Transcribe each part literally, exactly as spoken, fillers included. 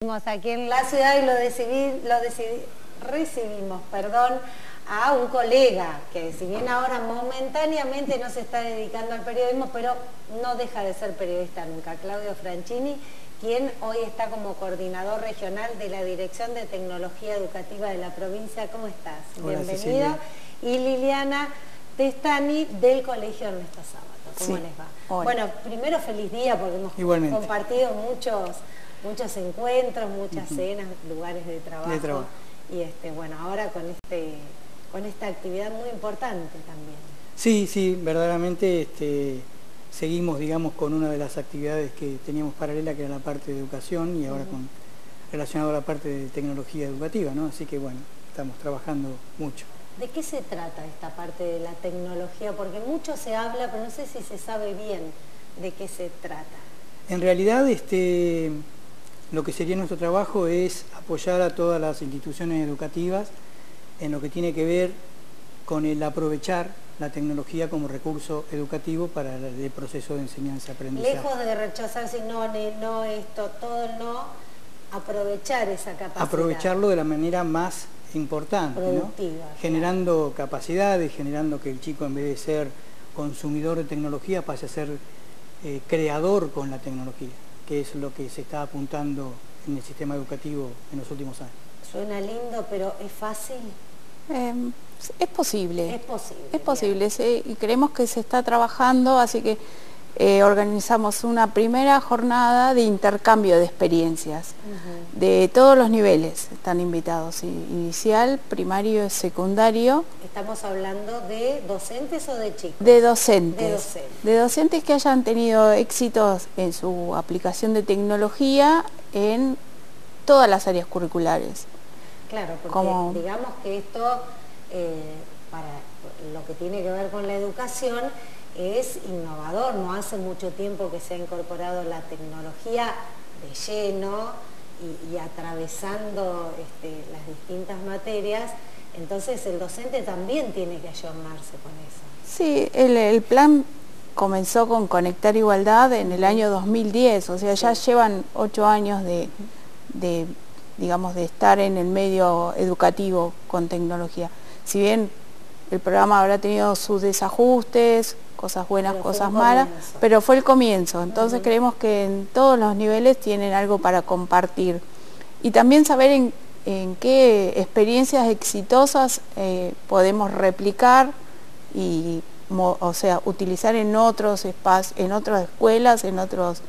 Estamos aquí en la ciudad y lo, decidí, lo decidí, recibimos perdón, a un colega que si bien ahora momentáneamente no se está dedicando al periodismo, pero no deja de ser periodista nunca, Claudio Franchini, quien hoy está como coordinador regional de la Dirección de Tecnología Educativa de la provincia. ¿Cómo estás? Hola, bienvenido. Cecilia. Y Liliana Testani del Colegio Ernesto Sábato. ¿Cómo Sí. les va? Hola. Bueno, primero feliz día porque hemos Igualmente. compartido muchos, muchos encuentros, muchas Uh-huh. cenas, lugares de trabajo. De trabajo. Y este, bueno, ahora con este, con esta actividad muy importante también. Sí, sí, verdaderamente este, seguimos, digamos, con una de las actividades que teníamos paralela, que era la parte de educación, y ahora uh-huh. con relacionado a la parte de tecnología educativa, ¿no? Así que bueno, estamos trabajando mucho. ¿De qué se trata esta parte de la tecnología? Porque mucho se habla, pero no sé si se sabe bien de qué se trata. En realidad, este, lo que sería nuestro trabajo es apoyar a todas las instituciones educativas en lo que tiene que ver con el aprovechar la tecnología como recurso educativo para el proceso de enseñanza-aprendizaje. Lejos de rechazar si no, no, esto, todo no, aprovechar esa capacidad. Aprovecharlo de la manera más importante, productiva, ¿no? Claro. Generando capacidades, generando que el chico, en vez de ser consumidor de tecnología, pase a ser eh, creador con la tecnología, que es lo que se está apuntando en el sistema educativo en los últimos años. Suena lindo, pero ¿es fácil? Eh, es posible. Es posible. Es posible, sí, y creemos que se está trabajando, así que eh, organizamos una primera jornada de intercambio de experiencias, uh-huh. de todos los niveles están invitados, inicial, primario, secundario. ¿Estamos hablando de docentes o de chicos? De docentes. De docentes. De docentes que hayan tenido éxitos en su aplicación de tecnología en todas las áreas curriculares. Claro, porque Como... digamos que esto, eh, para lo que tiene que ver con la educación, es innovador. No hace mucho tiempo que se ha incorporado la tecnología de lleno y, y atravesando este, las distintas materias. Entonces el docente también tiene que ayornarse con eso. Sí, el, el plan comenzó con Conectar Igualdad en el año dos mil diez, o sea, ya sí. llevan ocho años de... de digamos, de estar en el medio educativo con tecnología. Si bien el programa habrá tenido sus desajustes, cosas buenas, pero cosas malas, pero fue el comienzo. Entonces uh-huh. creemos que en todos los niveles tienen algo para compartir. Y también saber en, en qué experiencias exitosas eh, podemos replicar y, o sea, utilizar en otros espacios, en otras escuelas, en otros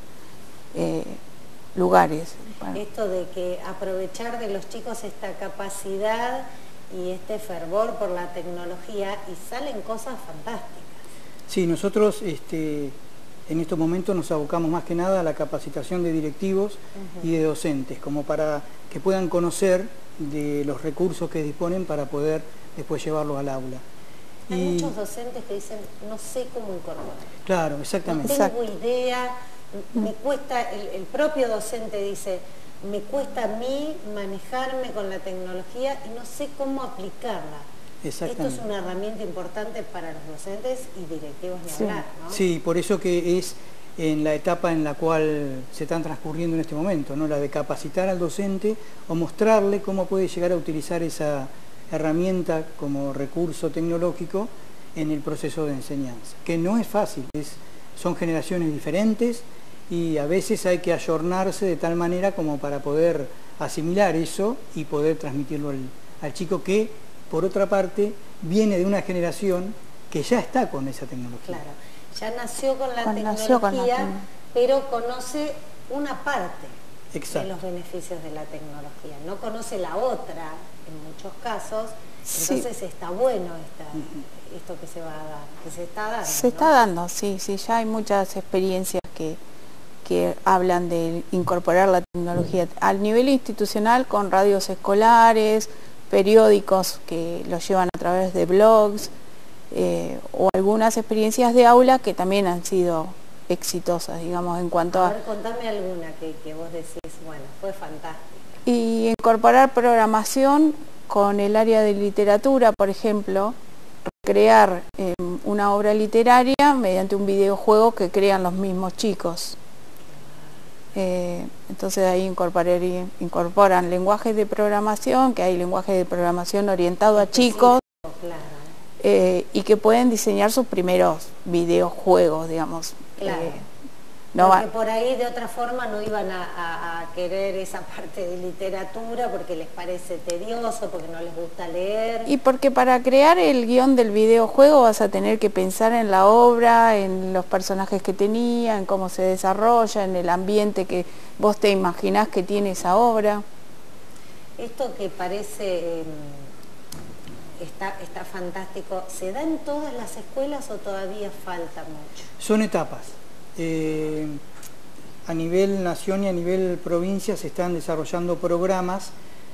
eh, lugares. Bueno. Esto de que aprovechar de los chicos esta capacidad y este fervor por la tecnología, y salen cosas fantásticas. Sí, nosotros este, en estos momentos nos abocamos más que nada a la capacitación de directivos uh-huh. y de docentes, como para que puedan conocer de los recursos que disponen para poder después llevarlos al aula. Hay y... muchos docentes que dicen, no sé cómo incorporar. Claro, exactamente. No tengo idea. Me cuesta, el, el propio docente dice, me cuesta a mí manejarme con la tecnología y no sé cómo aplicarla. Esto es una herramienta importante para los docentes y directivos ni sí. hablar, ¿no? Sí, por eso que es en la etapa en la cual se están transcurriendo en este momento, ¿no? La de capacitar al docente o mostrarle cómo puede llegar a utilizar esa herramienta como recurso tecnológico en el proceso de enseñanza, que no es fácil, es, son generaciones diferentes, y a veces hay que ayornarse de tal manera como para poder asimilar eso y poder transmitirlo al, al chico que, por otra parte, viene de una generación que ya está con esa tecnología. Claro, ya nació con la con tecnología, con la pero conoce una parte Exacto. de los beneficios de la tecnología, no conoce la otra en muchos casos, entonces sí. está bueno esta, uh-huh. esto que se va a dar, que se está dando. Se ¿no? está dando, sí, sí, ya hay muchas experiencias que... que hablan de incorporar la tecnología al nivel institucional con radios escolares, periódicos que los llevan a través de blogs eh, o algunas experiencias de aula que también han sido exitosas, digamos, en cuanto a... A ver, contame alguna que, que vos decís, bueno, fue fantástica. Y incorporar programación con el área de literatura, por ejemplo, crear eh, una obra literaria mediante un videojuego que crean los mismos chicos. Eh, entonces ahí incorporaría- incorporan lenguajes de programación, que hay lenguajes de programación orientado a chicos, Claro. eh, y que pueden diseñar sus primeros videojuegos, digamos. Claro. Eh, no porque va- por ahí de otra forma no iban a, a- a querer esa parte de literatura porque les parece tedioso, porque no les gusta leer. Y porque para crear el guión del videojuego vas a tener que pensar en la obra, en los personajes que tenía, en cómo se desarrolla, en el ambiente que vos te imaginás que tiene esa obra. Esto que parece eh, está, está fantástico, ¿se da en todas las escuelas o todavía falta mucho? Son etapas. Eh, a nivel nación y a nivel provincia se están desarrollando programas,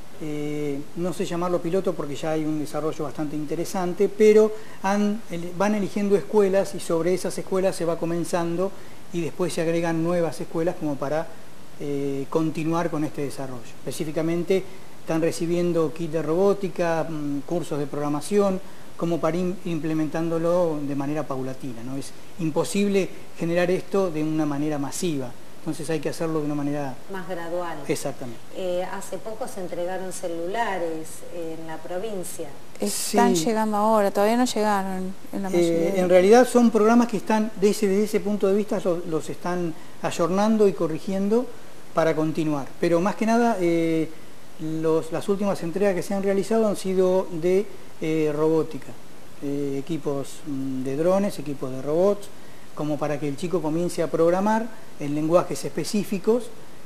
eh, no sé llamarlo piloto porque ya hay un desarrollo bastante interesante, pero han, el, van eligiendo escuelas y sobre esas escuelas se va comenzando y después se agregan nuevas escuelas como para eh, continuar con este desarrollo. Específicamente están recibiendo kit de robótica, mmm, cursos de programación, como para ir implementándolo de manera paulatina, ¿no? Es imposible generar esto de una manera masiva, entonces hay que hacerlo de una manera más gradual. Exactamente. Eh, hace poco se entregaron celulares en la provincia. Están Sí. llegando ahora, todavía no llegaron en la mayoría. Eh, en realidad son programas que están, desde, desde ese punto de vista, los, los están ayornando y corrigiendo para continuar, pero más que nada eh, los, las últimas entregas que se han realizado han sido de eh, robótica, eh, equipos mm, de drones, equipos de robots, como para que el chico comience a programar en lenguajes específicos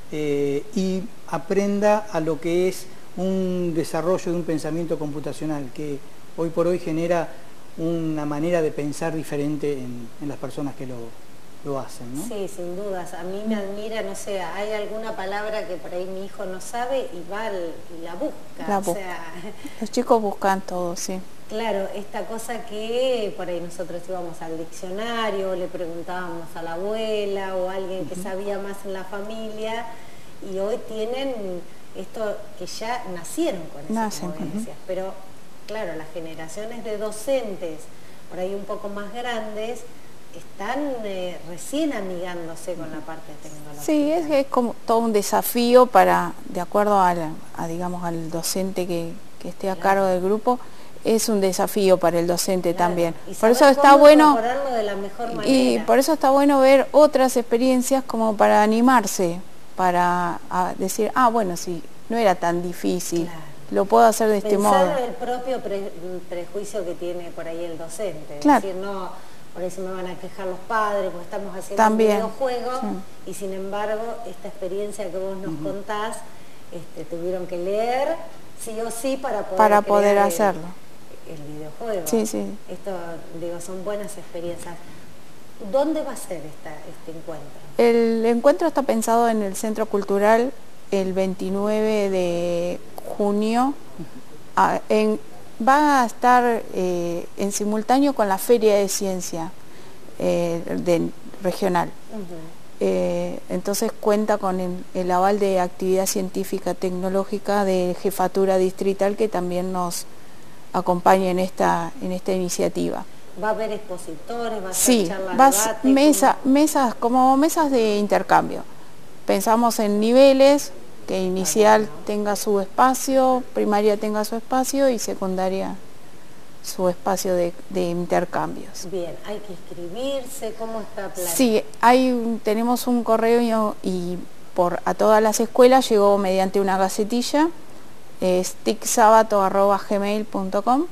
eh, y aprenda a lo que es un desarrollo de un pensamiento computacional que hoy por hoy genera una manera de pensar diferente en, en las personas que lo, lo hacen, ¿no? Sí, sin dudas. A mí me admira, no sé, hay alguna palabra que por ahí mi hijo no sabe y va y la busca. La o busca. sea, Los chicos buscan todo, sí. claro, esta cosa que por ahí nosotros íbamos al diccionario, le preguntábamos a la abuela o a alguien que sabía más en la familia, y hoy tienen esto que ya nacieron con eso, Nacen como con- decías. Pero claro, las generaciones de docentes, por ahí un poco más grandes, están eh, recién amigándose con la parte tecnológica. Sí, es, es como todo un desafío para, de acuerdo al, a, digamos, al docente que, que esté a Claro. cargo del grupo, es un desafío para el docente Claro, también. y Por saber eso está cómo bueno, incorporarlo de la mejor manera. y por eso está bueno ver otras experiencias como para animarse, para a decir, ah, bueno, sí, no era tan difícil, Claro. lo puedo hacer de este modo. Pensar el propio pre- prejuicio que tiene por ahí el docente. Claro. Decir, no, por ahí se me van a quejar los padres porque estamos haciendo También, un videojuego, sí. y sin embargo esta experiencia que vos nos contás, este, tuvieron que leer sí o sí para poder, Para crear poder el- hacerlo. el videojuego. Sí, sí. Esto, digo, son buenas experiencias. ¿Dónde va a ser esta, este encuentro? El encuentro está pensado en el Centro Cultural el veintinueve de junio. Ah, en- va a estar eh, en simultáneo con la Feria de Ciencia eh, de- regional. Ujú. Eh, entonces cuenta con el, el aval de actividad científica tecnológica de Jefatura Distrital, que también nos acompaña en esta, en esta iniciativa. ¿Va a haber expositores? ¿Va a ser Sí, charlas, vas debate? mesa, ¿Cómo? mesas, como mesas de intercambio. Pensamos en niveles, que inicial bueno. tenga su espacio, primaria tenga su espacio y secundaria su espacio de, de intercambios. Bien, hay que inscribirse, ¿cómo está planeado? Sí, hay un- tenemos un correo y, y por a todas las escuelas llegó mediante una gacetilla, es ticsabato arroba gmail punto com,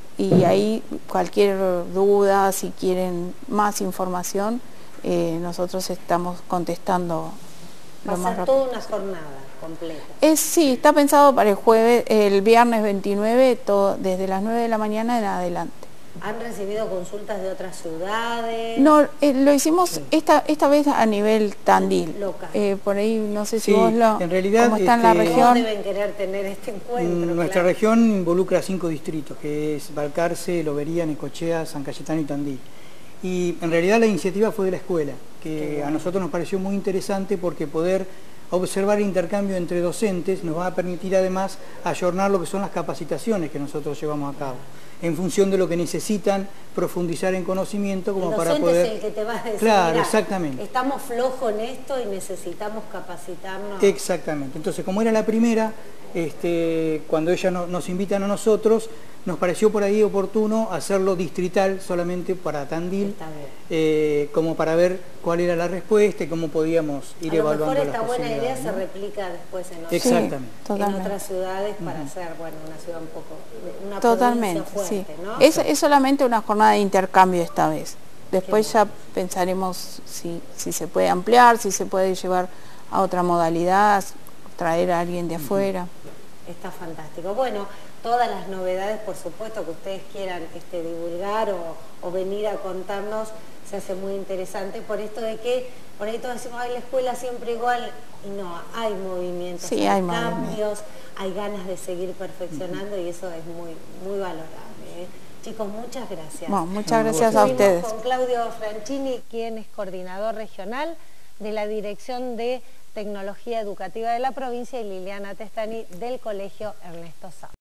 y ahí cualquier duda, si quieren más información, eh, nosotros estamos contestando Va lo a más ser rápido. toda una jornada completa. Es, sí, está pensado para el jueves, el viernes veintinueve, todo, desde las nueve de la mañana en adelante. ¿Han recibido consultas de otras ciudades? No, eh, lo hicimos esta esta vez a nivel Tandil. Local. Eh, por ahí no sé si Sí, vos lo, en realidad, cómo está en la este, Todos región. deben querer tener este encuentro. Nuestra claro. región involucra cinco distritos, que es Balcarce, Lobería, Necochea, San Cayetano y Tandil. Y en realidad la iniciativa fue de la escuela, que a nosotros nos pareció muy interesante porque poder observar el intercambio entre docentes nos va a permitir además ayornar lo que son las capacitaciones que nosotros llevamos a cabo, en función de lo que necesitan profundizar en conocimiento como el para poder... es el que te va a decir, claro, mirá, exactamente. Estamos flojos en esto y necesitamos capacitarnos. Exactamente. Entonces, como era la primera, este, cuando ella no, nos invitan a nosotros, nos pareció por ahí oportuno hacerlo distrital solamente para Tandil, eh, como para ver cuál era la respuesta y cómo podíamos ir evaluando las posibilidades. A lo mejor esta buena idea ¿no? se replica después en, otros, Exactamente. Sí, en otras ciudades para uh-huh. hacer, bueno, una ciudad un poco, una Totalmente, provincia fuerte, sí. ¿no? Es, es solamente una jornada de intercambio esta vez. Después ya pensaremos si, si se puede ampliar, si se puede llevar a otra modalidad, traer a alguien de afuera. Está fantástico. Bueno, todas las novedades, por supuesto, que ustedes quieran este, divulgar o, o venir a contarnos, se hace muy interesante por esto de que, por ahí todos decimos, ay, la escuela siempre igual, y no, hay movimientos, sí, hay, hay cambios, movimiento. hay ganas de seguir perfeccionando uh-huh. y eso es muy, muy valorable. ¿eh? Chicos, muchas gracias. Bueno, muchas gracias a ustedes. Con Claudio Franchini, quien es coordinador regional de la Dirección de Tecnología Educativa de la provincia, y Liliana Testani del Colegio Ernesto Sáenz.